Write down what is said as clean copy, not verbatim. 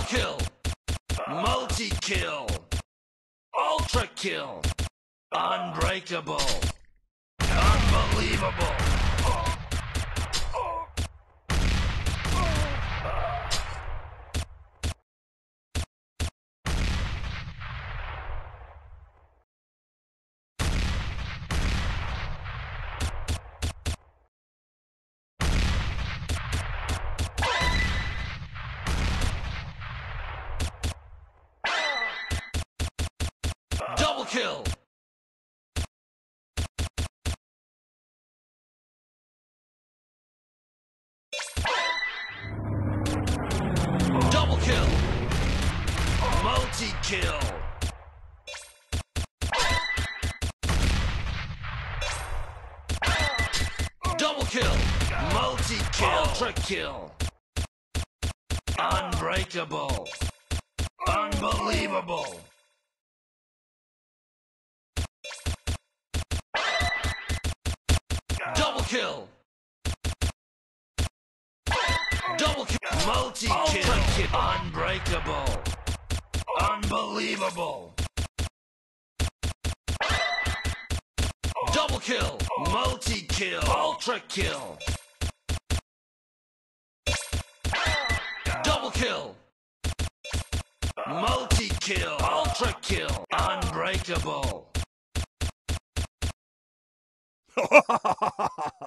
kill. Multi-kill. Ultra kill. Unbreakable. Unbelievable. Double kill. Double kill. Multi-kill. Double kill. Multi-kill. Ultra kill. Unbreakable. Unbelievable. Double kill. Double kill. Multi-kill. Unbreakable. Unbelievable. Double kill. Multi-kill. Ultra kill. Double kill. Multi-kill. Ultra kill. Unbreakable.